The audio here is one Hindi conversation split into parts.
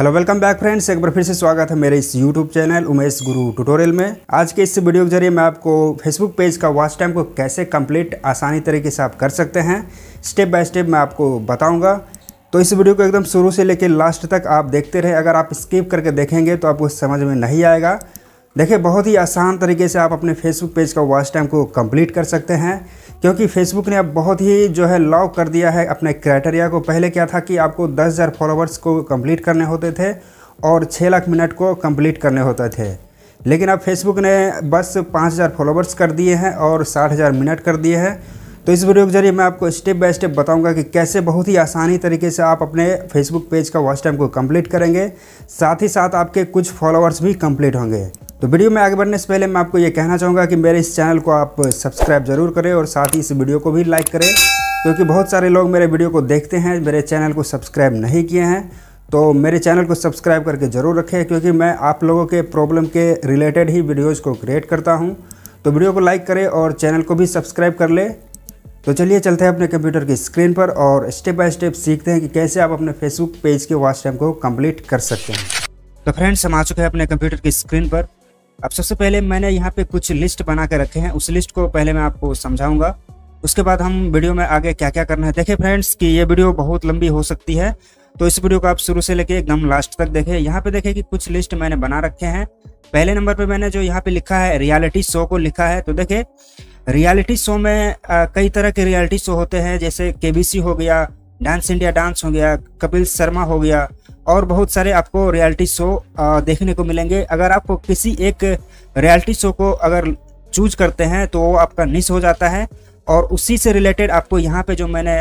हेलो वेलकम बैक फ्रेंड्स, एक बार फिर से स्वागत है मेरे इस यूट्यूब चैनल उमेश गुरु ट्यूटोरियल में। आज के इस वीडियो के जरिए मैं आपको फेसबुक पेज का वॉच टाइम को कैसे कंप्लीट आसानी तरीके से आप कर सकते हैं, स्टेप बाय स्टेप मैं आपको बताऊंगा। तो इस वीडियो को एकदम शुरू से लेकर लास्ट तक आप देखते रहे। अगर आप स्किप करके देखेंगे तो आपको समझ में नहीं आएगा। देखिए, बहुत ही आसान तरीके से आप अपने फेसबुक पेज का वॉच टाइम को कंप्लीट कर सकते हैं, क्योंकि फेसबुक ने अब बहुत ही लॉक कर दिया है अपने क्राइटेरिया को। पहले क्या था कि आपको 10,000 फॉलोवर्स को कंप्लीट करने होते थे और 6 लाख मिनट को कंप्लीट करने होते थे, लेकिन अब फेसबुक ने बस 5,000 फॉलोवर्स कर दिए हैं और 60,000 मिनट कर दिए हैं। तो इस वीडियो के जरिए मैं आपको स्टेप बाय स्टेप बताऊंगा कि कैसे बहुत ही आसानी तरीके से आप अपने फेसबुक पेज का वॉच टाइम को कंप्लीट करेंगे, साथ ही साथ आपके कुछ फॉलोवर्स भी कंप्लीट होंगे। तो वीडियो में आगे बढ़ने से पहले मैं आपको ये कहना चाहूँगा कि मेरे इस चैनल को आप सब्सक्राइब ज़रूर करें और साथ ही इस वीडियो को भी लाइक करें, क्योंकि बहुत सारे लोग मेरे वीडियो को देखते हैं, मेरे चैनल को सब्सक्राइब नहीं किए हैं। तो मेरे चैनल को सब्सक्राइब करके ज़रूर रखें, क्योंकि मैं आप लोगों के प्रॉब्लम के रिलेटेड ही वीडियोज़ को क्रिएट करता हूँ। तो वीडियो को लाइक करें और चैनल को भी सब्सक्राइब कर ले। तो चलिए चलते हैं अपने कंप्यूटर की स्क्रीन पर और स्टेप बाय स्टेप सीखते हैं कि कैसे आप अपने फेसबुक पेज के वॉच टाइम को कंप्लीट कर सकते हैं। तो फ्रेंड्स, हम आ चुके हैं अपने कंप्यूटर की स्क्रीन पर। अब सबसे पहले मैंने यहाँ पे कुछ लिस्ट बना के रखे हैं, उस लिस्ट को पहले मैं आपको समझाऊंगा, उसके बाद हम वीडियो में आगे क्या क्या करना है। देखिए फ्रेंड्स कि ये वीडियो बहुत लंबी हो सकती है, तो इस वीडियो को आप शुरू से लेके एकदम लास्ट तक देखें। यहाँ पे देखें कि कुछ लिस्ट मैंने बना रखे हैं। पहले नंबर पे मैंने जो यहाँ पे लिखा है रियलिटी शो को लिखा है। तो देखे, रियलिटी शो में कई तरह के रियलिटी शो होते हैं, जैसे केबीसी हो गया, डांस इंडिया डांस हो गया, कपिल शर्मा हो गया, और बहुत सारे आपको रियलिटी शो देखने को मिलेंगे। अगर आप किसी एक रियलिटी शो को अगर चूज करते हैं तो वो आपका निश हो जाता है, और उसी से रिलेटेड आपको यहाँ पे जो मैंने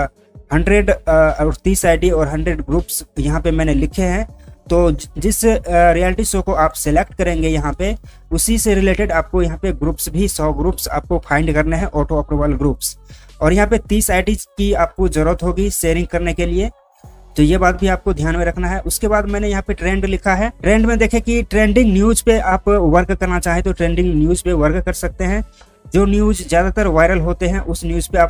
130 आईडी और 100 ग्रुप्स यहाँ पे मैंने लिखे हैं। तो जिस रियलिटी शो को आप सिलेक्ट करेंगे यहाँ पे, उसी से रिलेटेड आपको यहाँ पे ग्रुप्स भी 100 ग्रुप्स आपको फाइंड करने हैं, ऑटो अप्रूवल ग्रुप्स। और यहाँ पे 30 आईडी की आपको जरूरत होगी शेयरिंग करने के लिए, तो ये बात भी आपको ध्यान में रखना है। उसके बाद मैंने यहाँ पे ट्रेंड लिखा है। ट्रेंड में देखें कि ट्रेंडिंग न्यूज पे आप वर्क करना चाहें तो ट्रेंडिंग न्यूज पे वर्क कर सकते हैं। जो न्यूज ज्यादातर वायरल होते हैं उस न्यूज पे आप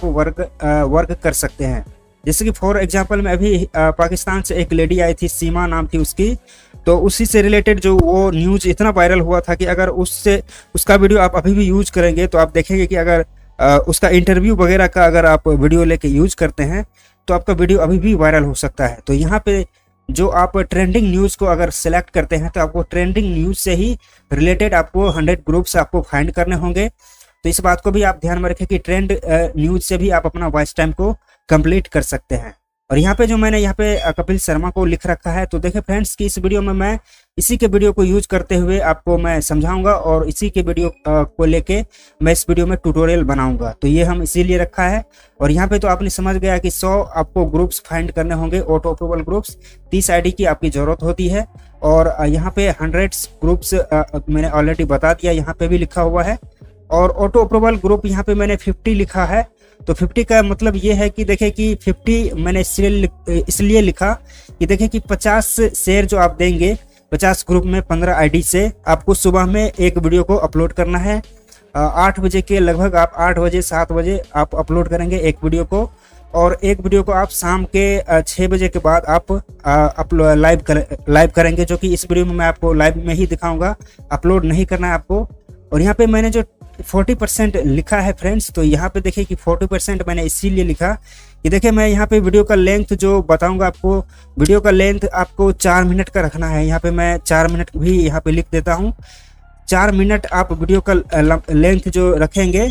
वर्क कर सकते हैं। जैसे कि फॉर एग्जांपल में अभी पाकिस्तान से एक लेडी आई थी, सीमा नाम थी उसकी, तो उसी से रिलेटेड जो वो न्यूज इतना वायरल हुआ था कि अगर उसका वीडियो आप अभी भी यूज करेंगे तो आप देखेंगे कि अगर उसका इंटरव्यू वगैरह का अगर आप वीडियो लेके यूज करते हैं तो आपका वीडियो अभी भी वायरल हो सकता है। तो यहाँ पे जो आप ट्रेंडिंग न्यूज को अगर सेलेक्ट करते हैं तो आपको ट्रेंडिंग न्यूज से ही रिलेटेड आपको 100 ग्रुप्स आपको फाइंड करने होंगे। तो इस बात को भी आप ध्यान में रखें कि ट्रेंड न्यूज से भी आप अपना वॉच टाइम को कंप्लीट कर सकते हैं। और यहाँ पे जो मैंने यहाँ पे कपिल शर्मा को लिख रखा है, तो देखें फ्रेंड्स कि इस वीडियो में मैं इसी के वीडियो को यूज करते हुए आपको मैं समझाऊंगा, और इसी के वीडियो को लेके मैं इस वीडियो में ट्यूटोरियल बनाऊंगा। तो ये हम इसीलिए रखा है। और यहाँ पे तो आपने समझ गया कि 100 आपको ग्रुप्स फाइंड करने होंगे, ऑटो अप्रूवल ग्रुप्स, 30 आईडी की आपकी जरूरत होती है। और यहाँ पे 100 ग्रुप्स मैंने ऑलरेडी बता दिया, यहाँ पे भी लिखा हुआ है। और ऑटो अप्रूवल ग्रुप यहाँ पे मैंने 50 लिखा है। तो 50 का मतलब ये है कि देखें कि 50 मैंने इसलिए लिखा कि देखें कि 50 शेयर जो आप देंगे 50 ग्रुप में 15 आईडी से, आपको सुबह में एक वीडियो को अपलोड करना है। 8 बजे के लगभग आप 8 बजे 7 बजे आप अपलोड करेंगे एक वीडियो को, और एक वीडियो को आप शाम के 6 बजे के बाद आप लाइव करेंगे, जो कि इस वीडियो में मैं आपको लाइव में ही दिखाऊंगा, अपलोड नहीं करना है आपको। और यहाँ पे मैंने जो 40% लिखा है फ्रेंड्स, तो यहाँ पे देखिए कि 40% मैंने इसीलिए लिखा कि देखिए मैं यहाँ पे वीडियो का लेंथ जो बताऊंगा आपको, वीडियो का लेंथ आपको 4 मिनट का रखना है। यहाँ पे मैं 4 मिनट भी यहाँ पे लिख देता हूँ। 4 मिनट आप वीडियो का लेंथ जो रखेंगे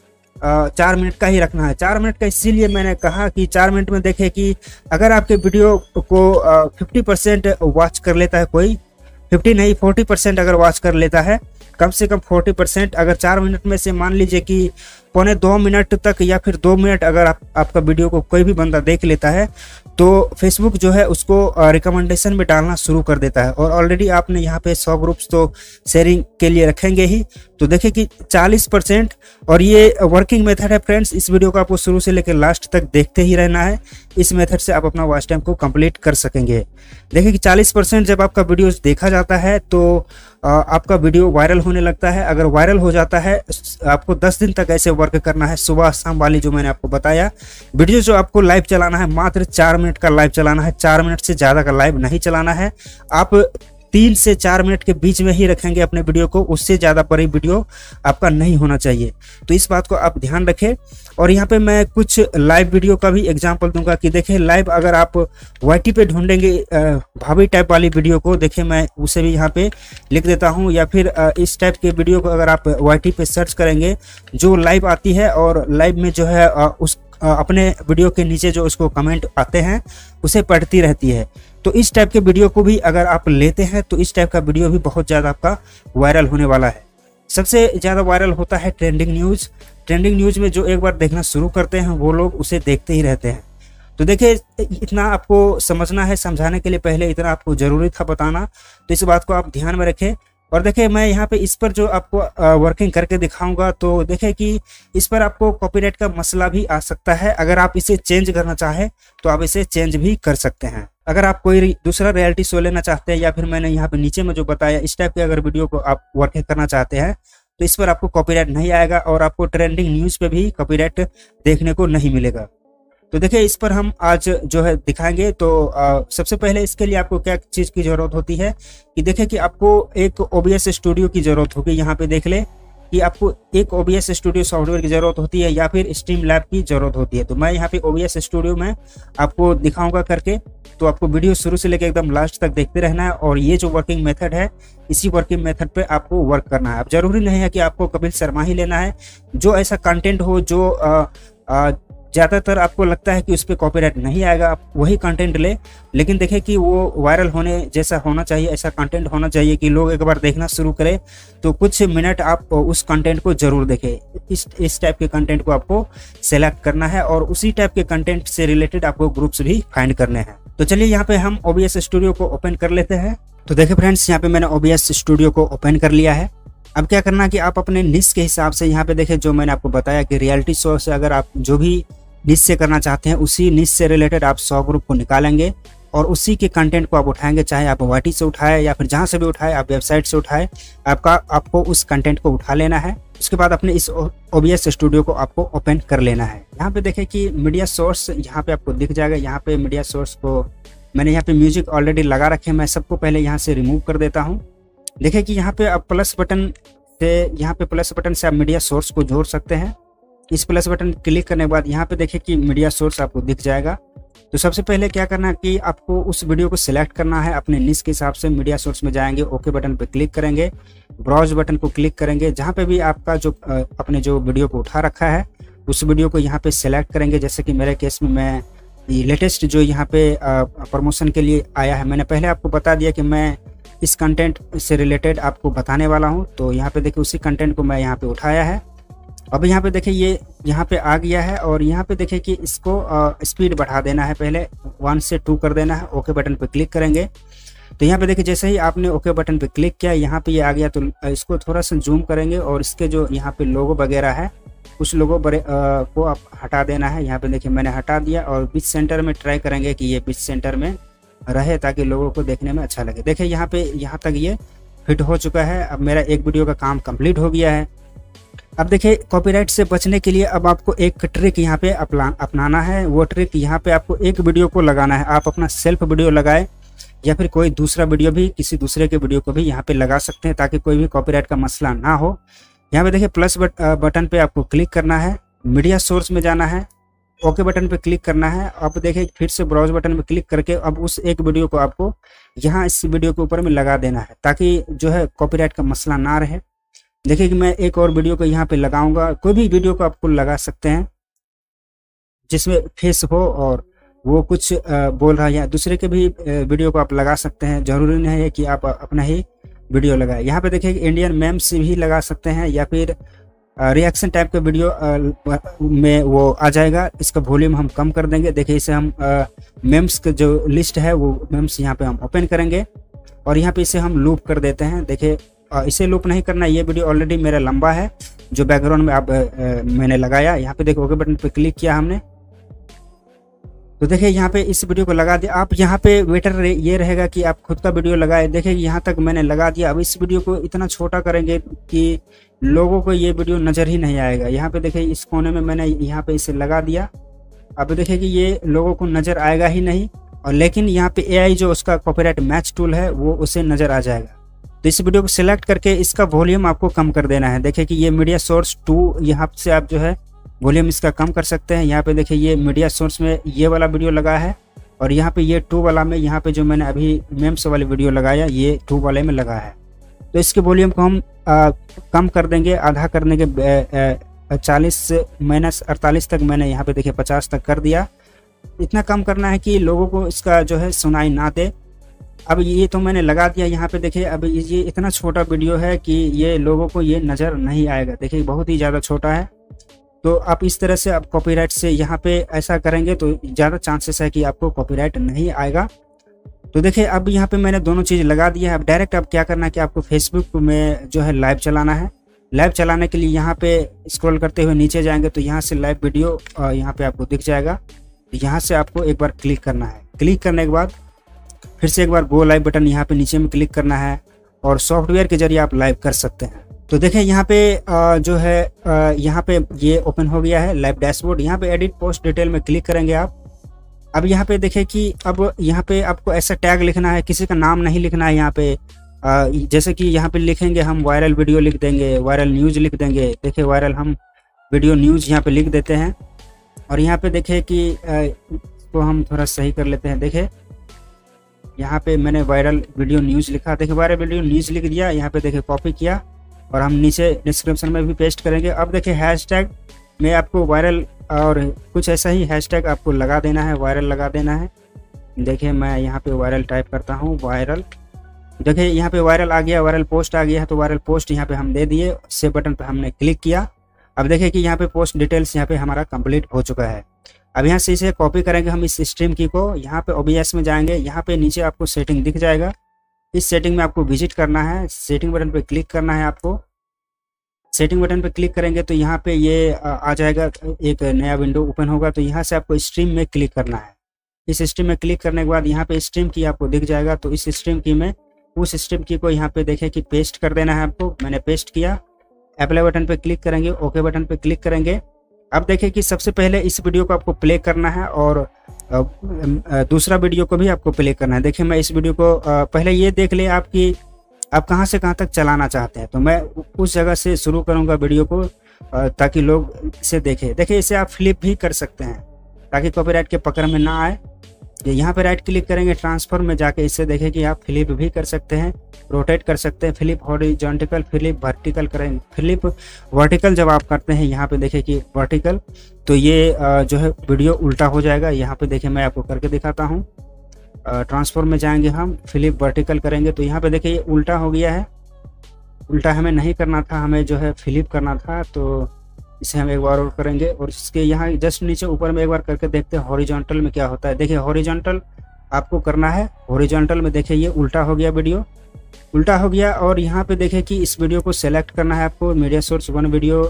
4 मिनट का ही रखना है। 4 मिनट का इसीलिए मैंने कहा कि 4 मिनट में देखें कि अगर आपके वीडियो को 50% वॉच कर लेता है, कोई 50 नहीं 40% अगर वॉच कर लेता है, कम से कम 40%, अगर 4 मिनट में से मान लीजिए कि 1.25 मिनट तक या फिर 2 मिनट अगर आपका वीडियो को कोई भी बंदा देख लेता है, तो फेसबुक जो है उसको रिकमेंडेशन में डालना शुरू कर देता है। और ऑलरेडी आपने यहाँ पे 100 ग्रुप्स तो शेयरिंग के लिए रखेंगे ही, तो देखिए कि 40%, और ये वर्किंग मेथड है फ्रेंड्स। इस वीडियो को आपको शुरू से लेकर लास्ट तक देखते ही रहना है। इस मेथड से आप अपना वॉच टाइम को कंप्लीट कर सकेंगे। देखिए कि 40% जब आपका वीडियो देखा जाता है तो आपका वीडियो वायरल होने लगता है। अगर वायरल हो जाता है, आपको 10 दिन तक ऐसे वर्क करना है, सुबह शाम वाली जो मैंने आपको बताया। वीडियो जो आपको लाइव चलाना है, मात्र 4 मिनट का लाइव चलाना है, 4 मिनट से ज़्यादा का लाइव नहीं चलाना है। आप 3 से 4 मिनट के बीच में ही रखेंगे अपने वीडियो को, उससे ज़्यादा बड़ी वीडियो आपका नहीं होना चाहिए। तो इस बात को आप ध्यान रखें। और यहाँ पे मैं कुछ लाइव वीडियो का भी एग्जांपल दूंगा कि देखें लाइव अगर आप वाईटी पे ढूंढेंगे भाभी टाइप वाली वीडियो को, देखें मैं उसे भी यहाँ पे लिख देता हूँ, या फिर इस टाइप के वीडियो को अगर आप वाईटी पे सर्च करेंगे जो लाइव आती है, और लाइव में जो है उस अपने वीडियो के नीचे जो उसको कमेंट आते हैं उसे पढ़ती रहती है। तो इस टाइप के वीडियो को भी अगर आप लेते हैं तो इस टाइप का वीडियो भी बहुत ज़्यादा आपका वायरल होने वाला है। सबसे ज़्यादा वायरल होता है ट्रेंडिंग न्यूज़। ट्रेंडिंग न्यूज़ में जो एक बार देखना शुरू करते हैं वो लोग उसे देखते ही रहते हैं। तो देखिए इतना आपको समझना है, समझाने के लिए पहले इतना आपको ज़रूरी था बताना, तो इस बात को आप ध्यान में रखें। और देखिए मैं यहाँ पे इस पर जो आपको वर्किंग करके दिखाऊंगा, तो देखिए कि इस पर आपको कॉपीराइट का मसला भी आ सकता है। अगर आप इसे चेंज करना चाहें तो आप इसे चेंज भी कर सकते हैं। अगर आप कोई दूसरा रियलिटी शो लेना चाहते हैं, या फिर मैंने यहाँ पे नीचे में जो बताया इस टाइप के अगर वीडियो को आप वर्किंग करना चाहते हैं, तो इस पर आपको कॉपीराइट नहीं आएगा और आपको ट्रेंडिंग न्यूज़ पे भी कॉपीराइट देखने को नहीं मिलेगा। तो देखिए इस पर हम आज जो है दिखाएंगे। तो सबसे पहले इसके लिए आपको क्या चीज़ की ज़रूरत होती है कि देखिए कि आपको एक OBS स्टूडियो की ज़रूरत होगी। यहाँ पे देख ले कि आपको एक OBS स्टूडियो सॉफ्टवेयर की ज़रूरत होती है, या फिर स्ट्रीमलैब की ज़रूरत होती है। तो मैं यहाँ पे OBS स्टूडियो में आपको दिखाऊंगा करके, तो आपको वीडियो शुरू से लेकर एकदम लास्ट तक देखते रहना है। और ये जो वर्किंग मेथड है, इसी वर्किंग मेथड पे आपको वर्क करना है। अब जरूरी नहीं है कि आपको कपिल शर्मा ही लेना है। जो ऐसा कंटेंट हो जो ज़्यादातर आपको लगता है कि उस पर कॉपीराइट नहीं आएगा, आप वही कंटेंट ले। लेकिन देखें कि वो वायरल होने जैसा होना चाहिए, ऐसा कंटेंट होना चाहिए कि लोग एक बार देखना शुरू करें तो कुछ मिनट आप उस कंटेंट को ज़रूर देखें। इस टाइप के कंटेंट को आपको सेलेक्ट करना है, और उसी टाइप के कंटेंट से रिलेटेड आपको ग्रुप्स भी फाइंड करने हैं। तो चलिए यहाँ पे हम OBS स्टूडियो को ओपन कर लेते हैं। तो देखिए फ्रेंड्स, यहाँ पे मैंने OBS स्टूडियो को ओपन कर लिया है। अब क्या करना कि आप अपने निश के हिसाब से यहाँ पे देखें, जो मैंने आपको बताया कि रियलिटी शो से अगर आप जो भी निश से करना चाहते हैं, उसी निश से रिलेटेड आप 100 ग्रुप को निकालेंगे और उसी के कंटेंट को आप उठाएंगे। चाहे आप वाईटी से उठाए या फिर जहां से भी उठाए, आप वेबसाइट से उठाए, आपको उस कंटेंट को उठा लेना है। उसके बाद अपने इस OBS स्टूडियो को आपको ओपन कर लेना है। यहाँ पे देखें कि मीडिया सोर्स यहाँ पे आपको दिख जाएगा। यहाँ पे मीडिया सोर्स को मैंने यहाँ पे म्यूजिक ऑलरेडी लगा रखे हैं। मैं सबको पहले यहाँ से रिमूव कर देता हूँ। देखें कि यहाँ पे आप प्लस बटन से आप मीडिया सोर्स को जोड़ सकते हैं। इस प्लस बटन क्लिक करने के बाद यहाँ पे देखिए कि मीडिया सोर्स आपको दिख जाएगा। तो सबसे पहले क्या करना है कि आपको उस वीडियो को सिलेक्ट करना है अपने निश के हिसाब से। मीडिया सोर्स में जाएंगे, ओके बटन पे क्लिक करेंगे, ब्राउज बटन को क्लिक करेंगे। जहाँ पे भी आपका जो अपने जो वीडियो को उठा रखा है उस वीडियो को यहाँ पे सिलेक्ट करेंगे। जैसे कि मेरे केस में मैं लेटेस्ट जो यहाँ पे प्रमोशन के लिए आया है, मैंने पहले आपको बता दिया कि मैं इस कंटेंट से रिलेटेड आपको बताने वाला हूँ। तो यहाँ पे देखिए उसी कंटेंट को मैं यहाँ पे उठाया है। अब यहाँ पे देखिए ये यहाँ पे आ गया है, और यहाँ पे देखिए कि इसको स्पीड बढ़ा देना है। पहले 1 से 2 कर देना है। ओके बटन पे क्लिक करेंगे। तो यहाँ पे देखिए जैसे ही आपने ओके बटन पे क्लिक किया, यहाँ पे ये आ गया। तो इसको थोड़ा सा जूम करेंगे और इसके जो यहाँ पे लोगो वगैरह है उस लोगो को आप हटा देना है। यहाँ पे देखिए मैंने हटा दिया, और बीच सेंटर में ट्राई करेंगे कि ये बीच सेंटर में रहे ताकि लोगों को देखने में अच्छा लगे। देखिए यहाँ पे यहाँ तक ये फिट हो चुका है। अब मेरा एक वीडियो का काम कंप्लीट हो गया है। अब देखिए कॉपीराइट से बचने के लिए अब आपको एक ट्रिक यहाँ पे अपनाना है। वो ट्रिक यहाँ पे आपको एक वीडियो को लगाना है। आप अपना सेल्फ वीडियो लगाए या फिर कोई दूसरा वीडियो भी, किसी दूसरे के वीडियो को भी यहाँ पे लगा सकते हैं ताकि कोई भी कॉपीराइट का मसला ना हो। यहाँ पे देखिए प्लस बटन पे आपको क्लिक करना है, मीडिया सोर्स में जाना है, ओके बटन पे क्लिक करना है। अब देखिए फिर से ब्राउज बटन पे क्लिक करके अब उस एक वीडियो को आपको यहाँ इस वीडियो के ऊपर में लगा देना है ताकि जो है कॉपीराइट का मसला ना रहे। देखिए कि मैं एक और वीडियो को यहाँ पे लगाऊंगा। कोई भी वीडियो को आपको लगा सकते हैं जिसमें फेस हो और वो कुछ बोल रहा है, या दूसरे के भी वीडियो को आप लगा सकते हैं। जरूरी नहीं है कि आप अपना ही वीडियो लगाए। यहाँ पे देखिए इंडियन मेम्स भी लगा सकते हैं, या फिर रिएक्शन टाइप का वीडियो में वो आ जाएगा। इसका वॉल्यूम हम कम कर देंगे। देखिए इसे हम मेम्स का जो लिस्ट है वो मेम्स यहाँ पे हम ओपन करेंगे और यहाँ पे इसे हम लूप कर देते हैं। देखिए इसे लूप नहीं करना, ये वीडियो ऑलरेडी मेरा लंबा है जो बैकग्राउंड में आप मैंने लगाया। यहाँ पे देखो ओके बटन पे क्लिक किया हमने, तो देखिए यहाँ पे इस वीडियो को लगा दिया। आप यहाँ पे बेटर ये रहेगा कि आप खुद का वीडियो लगाए। देखिए यहाँ तक मैंने लगा दिया। अब इस वीडियो को इतना छोटा करेंगे कि लोगों को ये वीडियो नज़र ही नहीं आएगा। यहाँ पे देखिए इस कोने में मैंने यहाँ पे इसे लगा दिया। अब देखिए कि ये लोगों को नज़र आएगा ही नहीं, और लेकिन यहाँ पे AI जो उसका कॉपीराइट मैच टूल है वो उसे नज़र आ जाएगा। तो इस वीडियो को सिलेक्ट करके इसका वॉल्यूम आपको कम कर देना है। देखिए कि ये मीडिया सोर्स 2, यहाँ से आप जो है वॉल्यूम इसका कम कर सकते हैं। यहाँ पे देखिए ये मीडिया सोर्स में ये वाला वीडियो लगा है, और यहाँ पे ये 2 वाला में, यहाँ पे जो मैंने अभी मेम्स वाली वीडियो लगाया ये 2 वाले में लगा है। तो इसके वॉल्यूम को हम कम कर देंगे, आधा कर देंगे। 40 से -48 तक मैंने यहाँ पे देखिए 50 तक कर दिया। इतना कम करना है कि लोगों को इसका जो है सुनाई ना दे। अब ये तो मैंने लगा दिया। यहाँ पे देखिए अब ये इतना छोटा वीडियो है कि ये लोगों को ये नज़र नहीं आएगा। देखिए बहुत ही ज़्यादा छोटा है। तो आप इस तरह से आप कॉपीराइट से यहाँ पे ऐसा करेंगे तो ज़्यादा चांसेस है कि आपको कॉपीराइट नहीं आएगा। तो देखिए अब यहाँ पे मैंने दोनों चीज़ लगा दिया है। अब डायरेक्ट आप क्या करना है कि आपको फेसबुक में जो है लाइव चलाना है। लाइव चलाने के लिए यहाँ पे स्क्रॉल करते हुए नीचे जाएंगे तो यहाँ से लाइव वीडियो यहाँ पे आपको दिख जाएगा। तो यहाँ से आपको एक बार क्लिक करना है। क्लिक करने के बाद फिर से एक बार गो लाइव बटन यहाँ पे नीचे में क्लिक करना है, और सॉफ्टवेयर के जरिए आप लाइव कर सकते हैं। तो देखिए यहाँ पे जो है यहाँ पे ये ओपन हो गया है लाइव डैशबोर्ड। यहाँ पे एडिट पोस्ट डिटेल में क्लिक करेंगे आप। अब यहाँ पे देखिए कि अब यहाँ पे आपको ऐसा टैग लिखना है, किसी का नाम नहीं लिखना है। यहाँ पे जैसे कि यहाँ पे लिखेंगे हम वायरल वीडियो लिख देंगे, वायरल न्यूज़ लिख देंगे। देखिए वायरल हम वीडियो न्यूज़ यहाँ पे लिख देते हैं, और यहाँ पे देखिए कि इसको हम थोड़ा सही कर लेते हैं। देखिए यहाँ पे मैंने वायरल वीडियो न्यूज़ लिखा। देखिए वायरल वीडियो न्यूज़ लिख दिया। यहाँ पे देखिए कॉपी किया, और हम नीचे डिस्क्रिप्शन में भी पेस्ट करेंगे। अब देखिए हैशटैग में आपको वायरल और कुछ ऐसा ही हैशटैग आपको लगा देना है, वायरल लगा देना है। देखिए मैं यहाँ पे वायरल टाइप करता हूँ, वायरल। देखिए यहाँ पे वायरल आ गया, वायरल पोस्ट आ गया है। तो वायरल पोस्ट यहाँ पे हम दे दिए, सेव बटन पे हमने क्लिक किया। अब देखिए कि यहाँ पे पोस्ट डिटेल्स यहाँ पे हमारा कंप्लीट हो चुका है। अब यहाँ से इसे कॉपी करेंगे हम इस स्ट्रीम की को। यहाँ पे OBS में जाएंगे, यहाँ पे नीचे आपको सेटिंग दिख जाएगा। इस सेटिंग में आपको विजिट करना है, सेटिंग बटन पे क्लिक करना है आपको। सेटिंग बटन पे क्लिक करेंगे तो यहाँ पे ये आ जाएगा, एक नया विंडो ओपन होगा। तो यहाँ से आपको स्ट्रीम में क्लिक करना है। इस स्ट्रीम में क्लिक करने के बाद यहाँ पे स्ट्रीम की आपको दिख जाएगा। तो इस स्ट्रीम की में उस स्ट्रीम की को यहाँ पे देखिए कि पेस्ट कर देना है आपको। मैंने पेस्ट किया। अप्लाई बटन पे क्लिक करेंगे, ओके बटन पे क्लिक करेंगे। अब देखिए कि सबसे पहले इस वीडियो को आपको प्ले करना है, और दूसरा वीडियो को भी आपको प्ले करना है। देखिए मैं इस वीडियो को पहले ये देख ले आपकी आप कहाँ से कहाँ तक चलाना चाहते हैं। तो मैं उस जगह से शुरू करूँगा वीडियो को, ताकि लोग इसे देखें। देखिए इसे आप फ्लिप भी कर सकते हैं ताकि कॉपीराइट के पकड़ में ना आए। यहाँ पे राइट क्लिक करेंगे, ट्रांसफर में जाके इससे देखें कि आप फ्लिप भी कर सकते हैं, रोटेट कर सकते हैं। फ्लिप हॉरिजॉन्टल, फ्लिप वर्टिकल करेंगे। फ्लिप वर्टिकल जब आप करते हैं यहाँ पे देखें कि वर्टिकल, तो ये जो है वीडियो उल्टा हो जाएगा। यहाँ पे देखें मैं आपको करके दिखाता हूँ। ट्रांसफर में जाएंगे हम, फ्लिप वर्टिकल करेंगे तो यहाँ पे देखिए ये उल्टा हो गया है। उल्टा हमें नहीं करना था, हमें जो है फ्लिप करना था। तो इसे हम एक बार और करेंगे, और इसके यहाँ जस्ट नीचे ऊपर में एक बार करके देखते हैं हॉरिजॉन्टल में क्या होता है। देखिए हॉरिजॉन्टल आपको करना है। हॉरिजॉन्टल में देखिए ये उल्टा हो गया, वीडियो उल्टा हो गया। और यहाँ पे देखिए कि इस वीडियो को सेलेक्ट करना है आपको। मीडिया सोर्स 1 वीडियो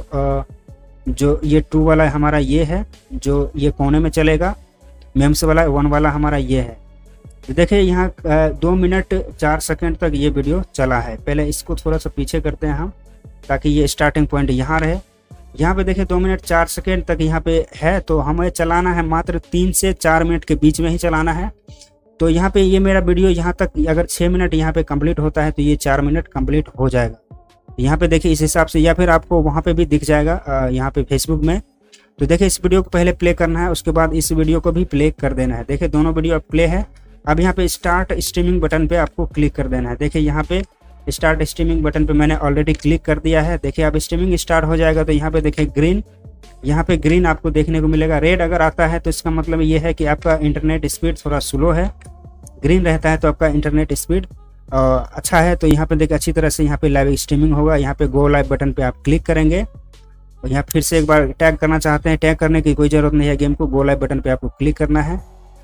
जो ये 2 वाला हमारा ये है, जो ये कोने में चलेगा। मेम्स वाला 1 वाला हमारा ये है। तो देखिए यहाँ 2 मिनट 4 सेकंड तक ये वीडियो चला है। पहले इसको थोड़ा सा पीछे करते हैं हम, ताकि ये स्टार्टिंग पॉइंट यहाँ रहे। यहाँ पे देखिए 2 मिनट 4 सेकंड तक यहाँ पे है। तो हमें चलाना है मात्र 3 से 4 मिनट के बीच में ही चलाना है। तो यहाँ पे ये मेरा वीडियो यहाँ तक अगर 6 मिनट यहाँ पे कंप्लीट होता है तो ये 4 मिनट कंप्लीट हो जाएगा। यहाँ पे देखिए इस हिसाब से, या फिर आपको वहाँ पे भी दिख जाएगा यहाँ पे फेसबुक में। तो देखिए इस वीडियो को पहले प्ले करना है, उसके बाद इस वीडियो को भी प्ले कर देना है। देखिए दोनों वीडियो अब प्ले है। अब यहाँ पे स्टार्ट स्ट्रीमिंग बटन पे आपको क्लिक कर देना है। देखिए यहाँ पे स्टार्ट स्ट्रीमिंग बटन पे मैंने ऑलरेडी क्लिक कर दिया है। देखिए अब स्ट्रीमिंग स्टार्ट हो जाएगा। तो यहाँ पे देखिए ग्रीन, यहाँ पे ग्रीन आपको देखने को मिलेगा। रेड अगर आता है तो इसका मतलब ये है कि आपका इंटरनेट स्पीड थोड़ा स्लो है। ग्रीन रहता है तो आपका इंटरनेट स्पीड अच्छा है। तो यहाँ पे देखिए अच्छी तरह से यहाँ पे लाइव स्ट्रीमिंग होगा। यहाँ पे गो लाइव बटन पे आप क्लिक करेंगे, और यहाँ फिर से एक बार टैग करना चाहते हैं, टैग करने की कोई ज़रूरत नहीं है गेम को। गो लाइव बटन पे आपको क्लिक करना है।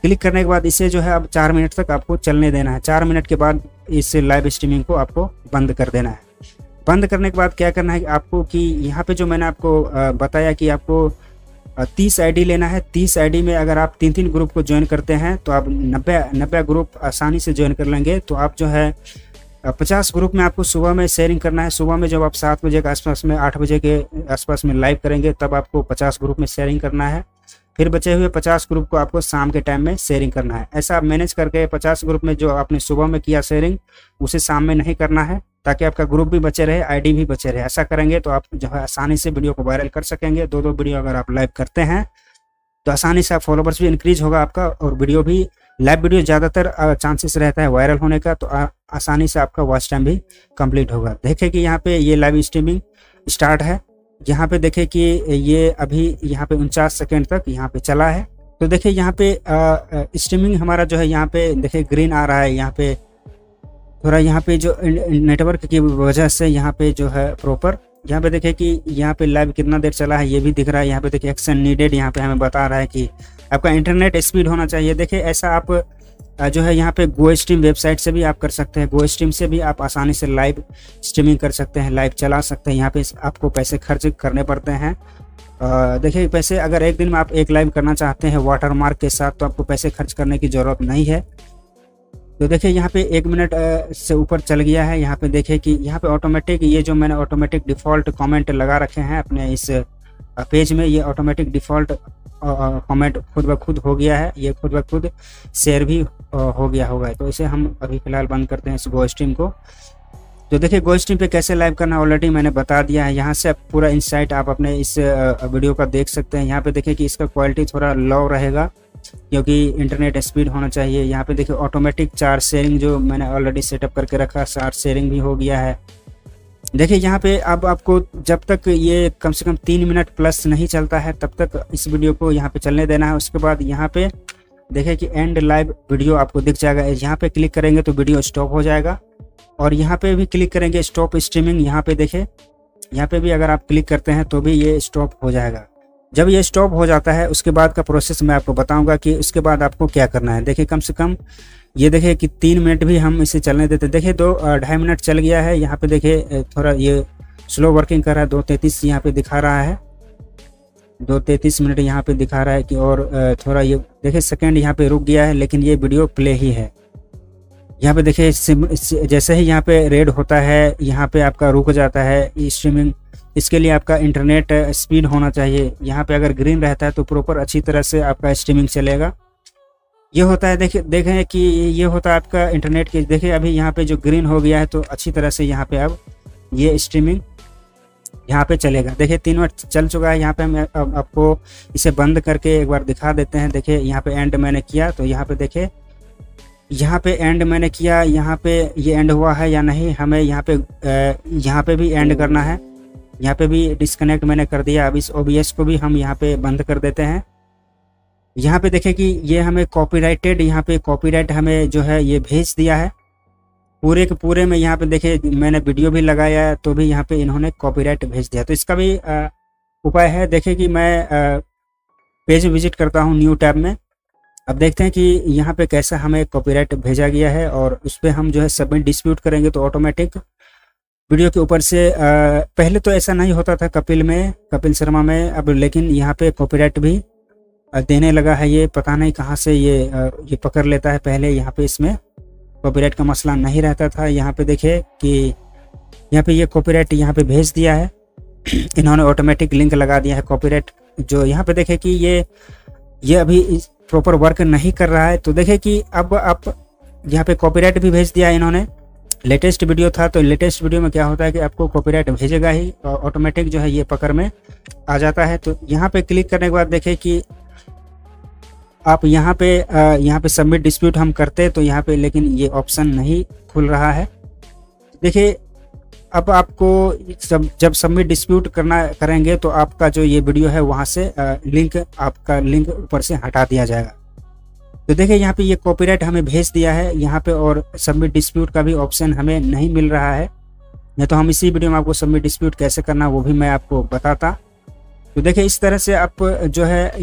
क्लिक करने के बाद इसे जो है अब 4 मिनट तक आपको चलने देना है। 4 मिनट के बाद इस लाइव स्ट्रीमिंग को आपको बंद कर देना है। बंद करने के बाद क्या करना है आपको कि यहाँ पे जो मैंने आपको बताया कि आपको 30 आईडी लेना है। 30 आईडी में अगर आप 3-3 ग्रुप को ज्वाइन करते हैं तो आप 90 ग्रुप आसानी से ज्वाइन कर लेंगे। तो आप जो है 50 ग्रुप में आपको सुबह में शेयरिंग करना है। सुबह में जब आप 7 बजे के आसपास में 8 बजे के आसपास में लाइव करेंगे तब आपको 50 ग्रुप में शेयरिंग करना है। फिर बचे हुए 50 ग्रुप को आपको शाम के टाइम में शेयरिंग करना है। ऐसा आप मैनेज करके 50 ग्रुप में जो आपने सुबह में किया शेयरिंग उसे शाम में नहीं करना है, ताकि आपका ग्रुप भी बचे रहे, आईडी भी बचे रहे। ऐसा करेंगे तो आप जो है आसानी से वीडियो को वायरल कर सकेंगे। 2-2 वीडियो अगर आप लाइव करते हैं तो आसानी से आप फॉलोवर्स भी इंक्रीज होगा आपका, और वीडियो भी लाइव वीडियो ज़्यादातर चांसेस रहता है वायरल होने का, तो आसानी से आपका वॉच टाइम भी कंप्लीट होगा। देखें कि यहाँ पे ये लाइव स्ट्रीमिंग स्टार्ट है। यहाँ पे देखें कि ये अभी यहाँ पे 49 सेकेंड तक यहाँ पे चला है। तो देखिए यहाँ पे स्ट्रीमिंग हमारा जो है यहाँ पे देखिए ग्रीन आ रहा है। यहाँ पे थोड़ा यहाँ पे जो नेटवर्क की वजह से यहाँ पे जो है प्रॉपर यहाँ पे देखें कि यहाँ पे लाइव कितना देर चला है ये भी दिख रहा है। यहाँ पे देखिए एक्शन नीडेड, यहाँ पे हमें बता रहा है कि आपका इंटरनेट स्पीड होना चाहिए। देखिए ऐसा आप जो है यहाँ पे गो स्ट्रीम वेबसाइट से भी आप कर सकते हैं। गो स्ट्रीम से भी आप आसानी से लाइव स्ट्रीमिंग कर सकते हैं, लाइव चला सकते हैं। यहाँ पे आपको पैसे खर्च करने पड़ते हैं। देखिए पैसे अगर एक दिन में आप एक लाइव करना चाहते हैं वाटरमार्क के साथ तो आपको पैसे खर्च करने की ज़रूरत नहीं है। तो देखिए यहाँ पे 1 मिनट से ऊपर चल गया है। यहाँ पे देखिए कि यहाँ पे ऑटोमेटिक ये जो मैंने ऑटोमेटिक डिफ़ॉल्ट कमेंट लगा रखे हैं अपने इस पेज में, ये ऑटोमेटिक डिफ़ॉल्ट कमेंट खुद ब खुद हो गया है। ये खुद ब खुद शेयर भी हो गया होगा। तो इसे हम अभी फ़िलहाल बंद करते हैं इस गो स्ट्रीम को। तो देखिए गो स्ट्रीम पे कैसे लाइव करना ऑलरेडी मैंने बता दिया है। यहाँ से आप पूरा इंसाइट आप अपने इस वीडियो का देख सकते हैं। यहाँ पे देखिए कि इसका क्वालिटी थोड़ा लो रहेगा क्योंकि इंटरनेट स्पीड होना चाहिए। यहाँ पे देखिए ऑटोमेटिक 4 शेयरिंग जो मैंने ऑलरेडी सेटअप करके रखा, 4 शेयरिंग भी हो गया है। देखिए यहाँ पे अब आपको जब तक ये कम से कम 3 मिनट प्लस नहीं चलता है तब तक इस वीडियो को यहाँ पे चलने देना है। उसके बाद यहाँ पे देखिए कि एंड लाइव वीडियो आपको दिख जाएगा। यहाँ पे क्लिक करेंगे तो वीडियो स्टॉप हो जाएगा, और यहाँ पे भी क्लिक करेंगे स्टॉप स्ट्रीमिंग। यहाँ पे देखिए यहाँ पे भी अगर आप क्लिक करते हैं तो भी ये स्टॉप हो जाएगा। जब ये स्टॉप हो जाता है उसके बाद का प्रोसेस मैं आपको बताऊंगा कि उसके बाद आपको क्या करना है। देखिए कम से कम ये देखिए कि 3 मिनट भी हम इसे चलने देते। देखिए 2-2.5 मिनट चल गया है। यहाँ पे देखिए थोड़ा ये स्लो वर्किंग कर रहा है। 2:33 यहाँ पे दिखा रहा है, 2:33 मिनट यहाँ पे दिखा रहा है कि, और थोड़ा ये देखिए सेकेंड यहाँ पे रुक गया है, लेकिन ये वीडियो प्ले ही है। यहाँ पे देखिए जैसे ही यहाँ पे रेड होता है यहाँ पे आपका रुक जाता है स्ट्रीमिंग। इसके लिए आपका इंटरनेट स्पीड होना चाहिए। यहाँ पे अगर ग्रीन रहता है तो प्रॉपर अच्छी तरह से आपका स्ट्रीमिंग चलेगा। ये होता है देखें कि ये होता है आपका इंटरनेट के। देखिए अभी यहाँ पे जो ग्रीन हो गया है तो अच्छी तरह से यहाँ पे अब ये स्ट्रीमिंग यहाँ पे चलेगा। देखिए 3 मिनट चल चुका है। यहाँ पे हम आपको इसे बंद करके एक बार दिखा देते हैं। देखिए यहाँ पे एंड मैंने किया तो यहाँ पे देखिए यहाँ पे एंड मैंने किया। यहाँ पे ये एंड हुआ है या नहीं, हमें यहाँ पे भी एंड करना है। यहाँ पे भी डिस्कनेक्ट मैंने कर दिया। अब इस OBS को भी हम यहाँ पे बंद कर देते हैं। यहाँ पे देखें कि ये हमें कॉपीराइटेड, यहाँ पे कॉपीराइट हमें जो है ये भेज दिया है पूरे के पूरे में। यहाँ पे देखे मैंने वीडियो भी लगाया है तो भी यहाँ पे इन्होंने कॉपीराइट भेज दिया। तो इसका भी उपाय है। देखें कि मैं पेज विजिट करता हूँ न्यू टैब में। अब देखते हैं कि यहाँ पे कैसा हमें कॉपीराइट भेजा गया है, और उस पर हम जो है सबमिट डिस्प्यूट करेंगे तो ऑटोमेटिक वीडियो के ऊपर से पहले तो ऐसा नहीं होता था कपिल शर्मा में, अब लेकिन यहाँ पे कॉपीराइट भी देने लगा है। ये पता नहीं कहाँ से ये पकड़ लेता है। पहले यहाँ पे इसमें कॉपीराइट का मसला नहीं रहता था। यहाँ पे देखिए कि यहाँ पे ये कॉपीराइट यहाँ पे भेज दिया है इन्होंने, ऑटोमेटिक लिंक लगा दिया है कॉपीराइट। जो यहाँ पे देखे कि ये अभी प्रॉपर वर्क नहीं कर रहा है। तो देखे कि अब आप यहाँ पे कॉपीराइट भी भेज दिया इन्होंने। लेटेस्ट वीडियो था तो लेटेस्ट वीडियो में क्या होता है कि आपको कॉपीराइट भेजेगा ही, ऑटोमेटिक जो है ये पकड़ में आ जाता है। तो यहाँ पे क्लिक करने के बाद देखें कि आप यहाँ पे सबमिट डिस्प्यूट हम करते तो यहाँ पे, लेकिन ये ऑप्शन नहीं खुल रहा है। देखिए अब आपको जब सबमिट डिस्प्यूट करेंगे तो आपका जो ये वीडियो है वहाँ से आपका लिंक ऊपर से हटा दिया जाएगा। तो देखिए यहाँ पे ये कॉपीराइट हमें भेज दिया है यहाँ पे, और सबमिट डिस्प्यूट का भी ऑप्शन हमें नहीं मिल रहा है। नहीं तो हम इसी वीडियो में आपको सबमिट डिस्प्यूट कैसे करना वो भी मैं आपको बताता। तो देखिए इस तरह से आप जो है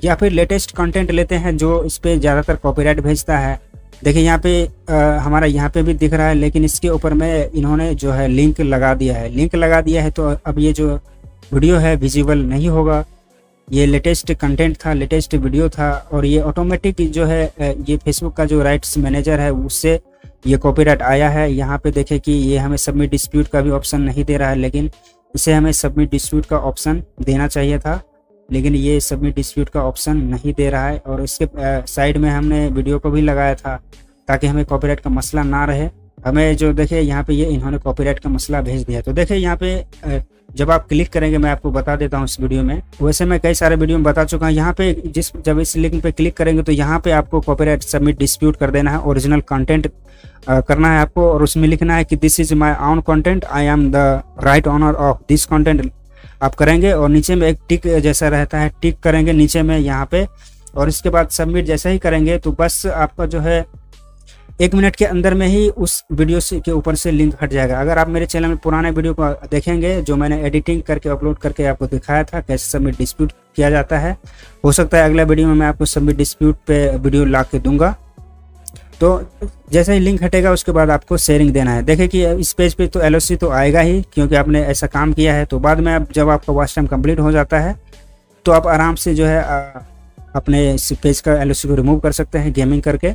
या फिर लेटेस्ट कंटेंट लेते हैं जो इस पर ज़्यादातर कॉपीराइट भेजता है। देखिए यहाँ पे हमारा यहाँ पे भी दिख रहा है, लेकिन इसके ऊपर में इन्होंने जो है लिंक लगा दिया है, तो अब ये जो वीडियो है विजिबल नहीं होगा। ये लेटेस्ट कंटेंट था, लेटेस्ट वीडियो था, और ये ऑटोमेटिक जो है ये फेसबुक का जो राइट्स मैनेजर है उससे ये कॉपीराइट आया है। यहाँ पे देखें कि ये हमें सबमिट डिस्प्यूट का भी ऑप्शन नहीं दे रहा है, लेकिन इसे हमें सबमिट डिस्प्यूट का ऑप्शन देना चाहिए था, लेकिन ये सबमिट डिस्प्यूट का ऑप्शन नहीं दे रहा है। और इसके साइड में हमने वीडियो को भी लगाया था ताकि हमें कॉपीराइट का मसला ना रहे। हमें जो देखे यहाँ पे ये इन्होंने कॉपीराइट का मसला भेज दिया। तो देखे यहाँ पे जब आप क्लिक करेंगे, मैं आपको बता देता हूँ इस वीडियो में, वैसे मैं कई सारे वीडियो में बता चुका हूँ। यहाँ पे जब इस लिंक पे क्लिक करेंगे तो यहाँ पे आपको कॉपीराइट सबमिट डिस्प्यूट कर देना है, ओरिजिनल कंटेंट करना है आपको, और उसमें लिखना है कि this is my own content, I am the right owner of this content आप करेंगे। और नीचे में एक टिक जैसा रहता है, टिक करेंगे नीचे में यहाँ पे, और इसके बाद सबमिट जैसा ही करेंगे तो बस आपका जो है 1 मिनट के अंदर में ही उस वीडियो के ऊपर से लिंक हट जाएगा। अगर आप मेरे चैनल में पुराने वीडियो को देखेंगे जो मैंने एडिटिंग करके अपलोड करके आपको दिखाया था कैसे सबमिट डिस्प्यूट किया जाता है, हो सकता है अगला वीडियो में मैं आपको सबमिट डिस्प्यूट पे वीडियो ला के दूंगा। तो जैसे ही लिंक हटेगा उसके बाद आपको शेयरिंग देना है। देखें कि इस पेज पे तो LOC तो आएगा ही, क्योंकि आपने ऐसा काम किया है। तो बाद में जब आपका वॉच टाइम कंप्लीट हो जाता है तो आप आराम से जो है अपने इस पेज का LOC को रिमूव कर सकते हैं गेमिंग करके।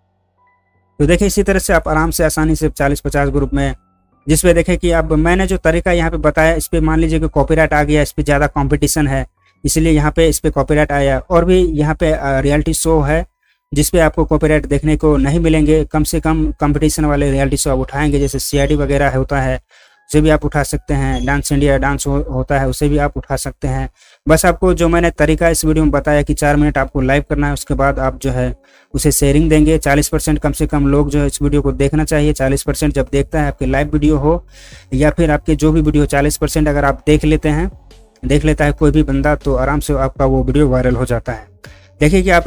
तो देखिए इसी तरह से आप आराम से आसानी से 40-50 ग्रुप में, जिस पे देखें कि अब मैंने जो तरीका यहाँ पे बताया इस पे मान लीजिए कि कॉपीराइट आ गया, इस पे ज़्यादा कंपटीशन है इसलिए यहाँ पे इस पे कॉपीराइट आया। और भी यहाँ पे रियलिटी शो है जिस पे आपको कॉपीराइट देखने को नहीं मिलेंगे। कम से कम कंपटीशन वाले रियलिटी शो आप उठाएंगे, जैसे CID वगैरह होता है उसे भी आप उठा सकते हैं, डांस इंडिया डांस होता है उसे भी आप उठा सकते हैं। बस आपको जो मैंने तरीका इस वीडियो में बताया कि 4 मिनट आपको लाइव करना है, उसके बाद आप जो है उसे शेयरिंग देंगे। 40% कम से कम लोग जो है इस वीडियो को देखना चाहिए। 40% जब देखता है आपके लाइव वीडियो हो या फिर आपके जो भी वीडियो 40% अगर आप देख लेता है कोई भी बंदा, तो आराम से आपका वो वीडियो वायरल हो जाता है। देखिए कि आप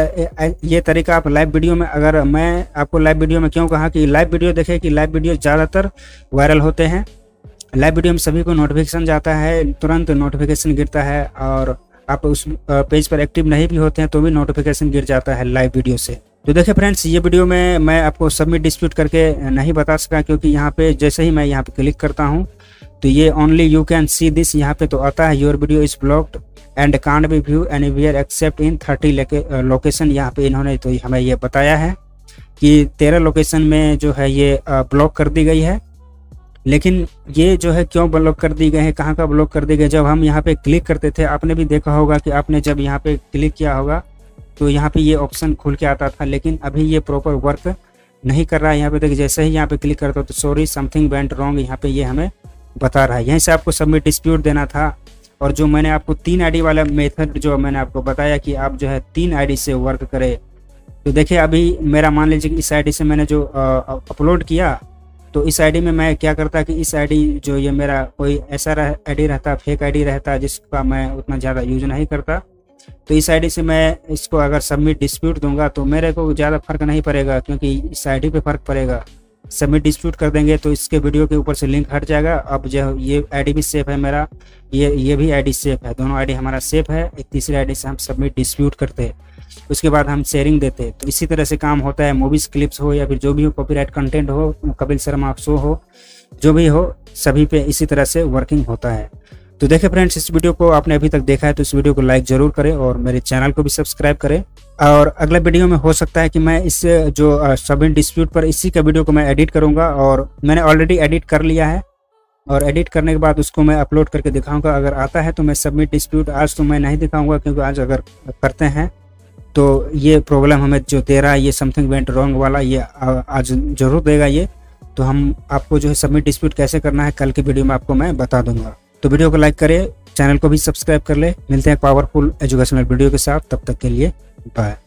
ये तरीका आप लाइव वीडियो में, अगर मैं आपको लाइव वीडियो में क्यों कहा कि लाइव वीडियो देखें कि लाइव वीडियो ज़्यादातर वायरल होते हैं। लाइव वीडियो में सभी को नोटिफिकेशन जाता है, तुरंत नोटिफिकेशन गिरता है, और आप उस पेज पर एक्टिव नहीं भी होते हैं तो भी नोटिफिकेशन गिर जाता है लाइव वीडियो से। तो देखिए फ्रेंड्स, ये वीडियो में मैं आपको सबमिट डिस्प्यूट करके नहीं बता सका, क्योंकि यहाँ पे जैसे ही मैं यहाँ पे क्लिक करता हूँ तो ये only you can see this यहाँ पे तो आता है, your video is blocked and can't be view anywhere except in 30 location. यहाँ पे इन्होंने तो हमें ये बताया है कि 13 लोकेशन में जो है ये ब्लॉक कर दी गई है। लेकिन ये जो है क्यों ब्लॉक कर दी गई है, कहाँ का ब्लॉक कर दी गई, जब हम यहाँ पे क्लिक करते थे आपने भी देखा होगा कि आपने जब यहाँ पे क्लिक किया होगा तो यहाँ पे ये ऑप्शन खुल के आता था, लेकिन अभी ये प्रॉपर वर्क नहीं कर रहा है। यहाँ पे देखिए जैसे ही यहाँ पे क्लिक करता हो तो सॉरी समथिंग वेंट रॉन्ग यहाँ पे ये हमें बता रहा है। यहीं से आपको सबमिट डिस्प्यूट देना था। और जो मैंने आपको 3 ID वाला मेथड जो मैंने आपको बताया कि आप जो है 3 ID से वर्क करें, तो देखिए अभी मेरा मान लीजिए कि इस ID से मैंने जो अपलोड किया, तो इस ID में मैं क्या करता कि इस ID जो ये मेरा कोई ऐसा ID रहता, फेक ID रहता जिसका मैं उतना ज़्यादा यूज नहीं करता, तो इस ID से मैं इसको अगर सबमिट डिस्प्यूट दूंगा तो मेरे को ज़्यादा फर्क नहीं पड़ेगा, क्योंकि इस ID पे फर्क पड़ेगा। सबमिट डिस्प्यूट कर देंगे तो इसके वीडियो के ऊपर से लिंक हट जाएगा। अब जो ये ID भी सेफ है मेरा, ये भी ID सेफ है, दोनों ID हमारा सेफ है। एक तीसरी ID से हम सबमिट डिस्प्यूट करते हैं, उसके बाद हम शेयरिंग देते हैं। तो इसी तरह से काम होता है, मूवीज क्लिप्स हो या फिर जो भी हो, कॉपीराइट कंटेंट हो, कपिल शर्मा शो हो, जो भी हो, सभी पे इसी तरह से वर्किंग होता है। तो देखिए फ्रेंड्स, इस वीडियो को आपने अभी तक देखा है तो इस वीडियो को लाइक जरूर करें और मेरे चैनल को भी सब्सक्राइब करें। और अगला वीडियो में हो सकता है कि मैं इस जो सबमिट डिस्प्यूट पर इसी का वीडियो को मैं एडिट करूंगा, और मैंने ऑलरेडी एडिट कर लिया है, और एडिट करने के बाद उसको मैं अपलोड करके दिखाऊंगा। अगर आता है तो मैं सबमिट डिस्प्यूट आज तो मैं नहीं दिखाऊंगा, क्योंकि आज अगर करते हैं तो ये प्रॉब्लम हमें जो दे रहा है, ये समथिंग वेंट रॉन्ग वाला, ये आज जरूर देगा ये। तो हम आपको जो है सबमिट डिस्प्यूट कैसे करना है कल की वीडियो में आपको मैं बता दूंगा। तो वीडियो को लाइक करें, चैनल को भी सब्सक्राइब कर ले। मिलते हैं पावरफुल एजुकेशनल वीडियो के साथ, तब तक के लिए बाय।